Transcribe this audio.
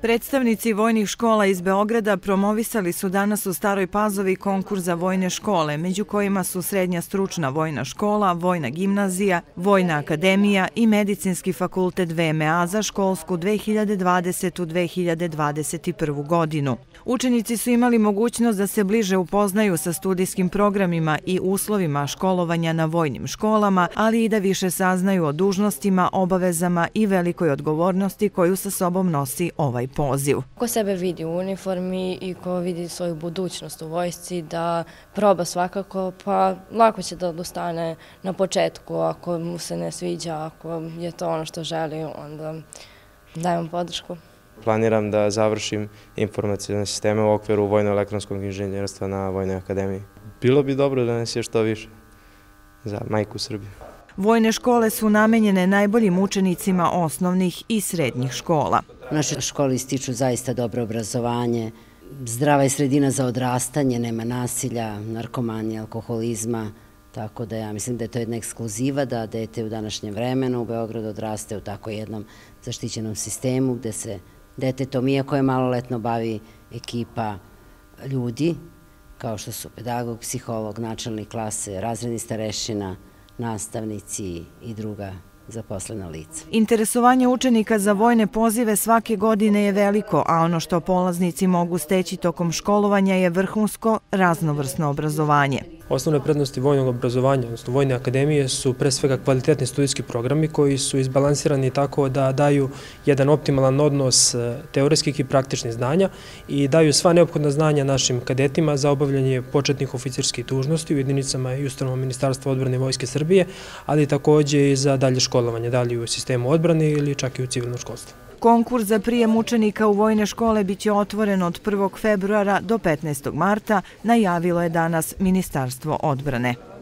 Predstavnici vojnih škola iz Beograda promovisali su danas u Staroj Pazovi konkurs za vojne škole, među kojima su Srednja stručna vojna škola, Vojna gimnazija, Vojna akademija i Medicinski fakultet VMA za školsku 2020-2021. godinu. Učenici su imali mogućnost da se bliže upoznaju sa studijskim programima i uslovima školovanja na vojnim školama, ali i da više saznaju o dužnostima, obavezama i velikoj odgovornosti koju sa sobom nosi ovaj poziv. Ko sebe vidi u uniformi i ko vidi svoju budućnost u vojsci, da proba svakako, pa lako će da odustane na početku ako mu se ne sviđa, ako je to ono što želi, onda dajem podršku. Planiram da završim informacione sisteme u okviru vojno-elektronskog inženjerstva na Vojnoj akademiji. Bilo bi dobro da nas je što više za majku Srbiju. Vojne škole su namenjene najboljim učenicima osnovnih i srednjih škola. Naše škole ističu zaista dobro obrazovanje, zdrava je sredina za odrastanje, nema nasilja, narkomanije, alkoholizma, tako da ja mislim da je to jedna ekskluziva da dete u današnjem vremenu u Beogradu odraste u tako jednom zaštićenom sistemu gde se detetom, iako je maloletno, bavi ekipa ljudi kao što su pedagog, psiholog, načelnik klase, razredni starešina, nastavnici i druga zaposlena lica. Interesovanje učenika za vojne pozive svake godine je veliko, a ono što polaznici mogu steći tokom školovanja je vrhunsko, raznovrsno obrazovanje. Osnovne prednosti vojnog obrazovanja, odnosno Vojne akademije, su pre svega kvalitetni studijski programi koji su izbalansirani tako da daju jedan optimalan odnos teoretskih i praktičnih znanja i daju sva neophodna znanja našim kadetima za obavljanje početnih oficirskih dužnosti u jedinicama i ustanovama Ministarstva odbrane Vojske Srbije, ali takođe i za dalje školovanje, da li u sistemu odbrane ili čak i u civilnom školstvu. Konkurs za prijem učenika u vojne škole biće otvoren od 1. februara do 15. marta, najavilo je danas Ministarstvo odbrane.